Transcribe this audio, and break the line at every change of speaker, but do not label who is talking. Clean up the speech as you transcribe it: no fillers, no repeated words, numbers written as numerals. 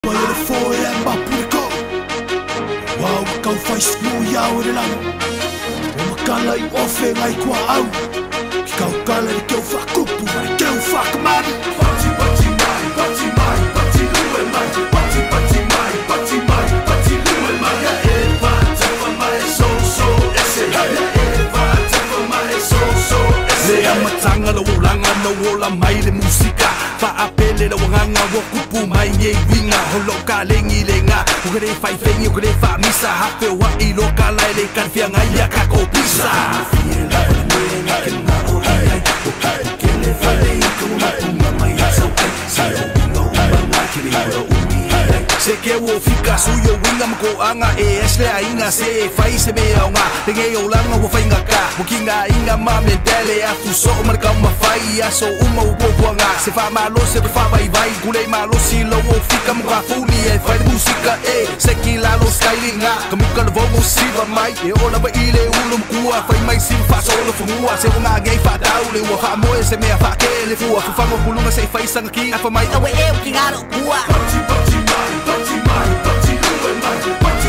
Matanga la ulanga na wola mai le musika fa apele la wanganga wo kupu mai nge winga holo ka lengi lenga ukare fai fengi ukare fa misa hape wa ilo ka lai le kan fia ngai ya ka ko pisa fila le na ke na o ai ke le fa le ko ma mai so ai sa no ma ke ni ro se ke wo fika suyo winga mko anga esle ainga se fai se me aunga tenge o langa wo fai ngaka mukinga inga mame dele a tu so marka ma fai aso uma wo kwanga se fa malo se fa vai vai kule malo si lo wo fika mka fuli e fai musika se ki la lo stylinga kamuka lo vo si va mai e ola ba ile ulum kuwa fai mai si fa so lo fumua se nga ngai fa daule wo fa mo se me fa ke le fu fa mo kulunga se fai sanga ki fa mai awe e ki ngalo kuwa Pati mai, pati lu e mai,